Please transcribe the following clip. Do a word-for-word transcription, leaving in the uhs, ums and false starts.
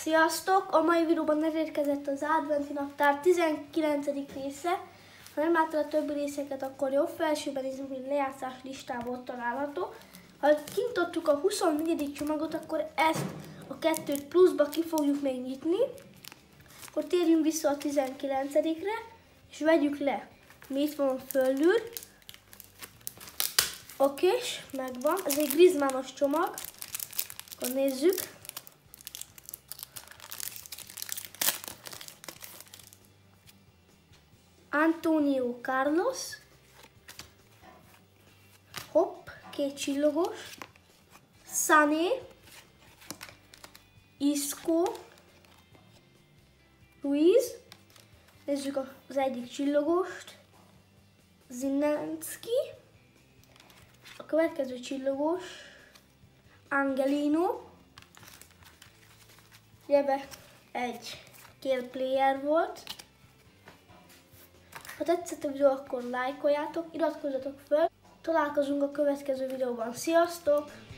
Sziasztok! A mai videóban elérkezett az adventi naptár tizenkilencedik része. Ha nem láttad a többi részeket, akkor jobb felsőben nézzük, hogy lejátszás listából található. Ha kinyitottuk a huszonnegyedik csomagot, akkor ezt a kettőt pluszba ki fogjuk még nyitni. Akkor térjünk vissza a tizenkilencedikre, és vegyük le. Mi itt van fölül. Oké, és megvan. Ez egy Griezmannos csomag. Akkor nézzük. Antonio Carlos, hopp, két csillogos, Sané, Isco, Ruiz, nézzük az egyik csillogost, Zinenski, a következő csillogos, Angelino, jebe egy kér player volt. Ha tetszett a videó, akkor lájkoljátok, iratkozzatok fel. Találkozunk a következő videóban. Sziasztok!